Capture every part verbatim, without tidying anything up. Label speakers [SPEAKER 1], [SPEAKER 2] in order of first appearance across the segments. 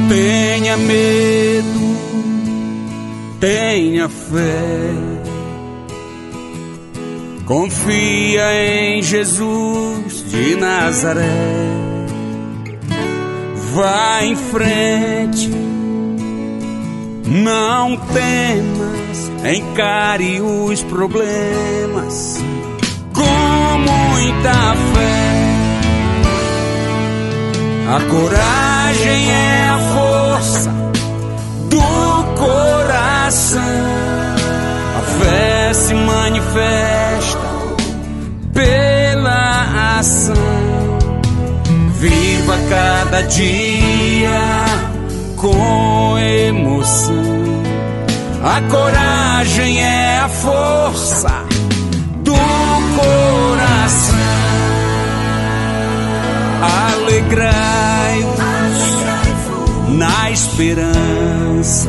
[SPEAKER 1] tenha medo, tenha fé. Confia em Jesus de Nazaré. Vá em frente, não temas, encare os problemas com muita fé. A coragem é a força do coração. A fé se manifesta pela ação. Viva cada dia com emoção. A coragem é a força do coração. Alegrai-vos na esperança.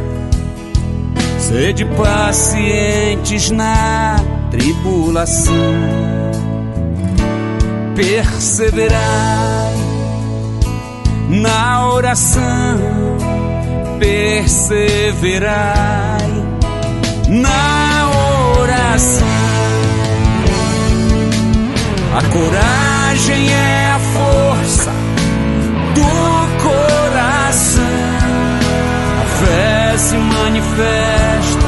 [SPEAKER 1] Sede pacientes na tribulação. Perseverai na oração. Perseverai na oração. A coragem é a força do coração. A fé se manifesta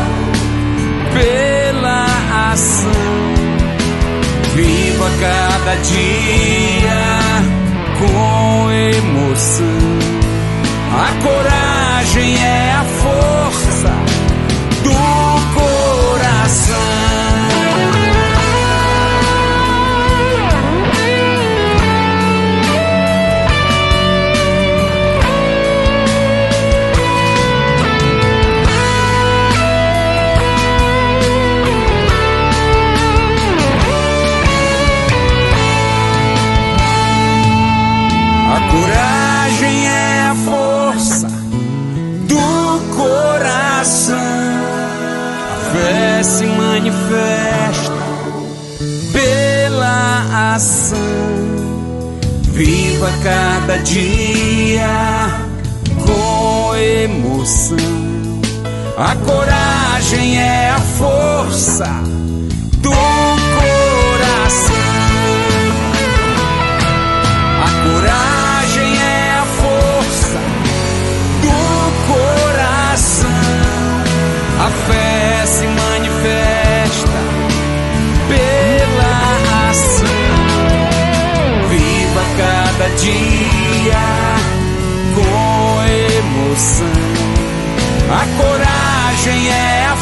[SPEAKER 1] pela ação. Viva cada dia com emoção. A coragem é a força do coração. A coragem é a força do coração. A fé se manifesta pela ação. Viva cada dia com emoção. A coragem é a força do coração. A coragem é a força do coração. A fé se manifesta pela ação. Viva cada dia com emoção. A coragem é a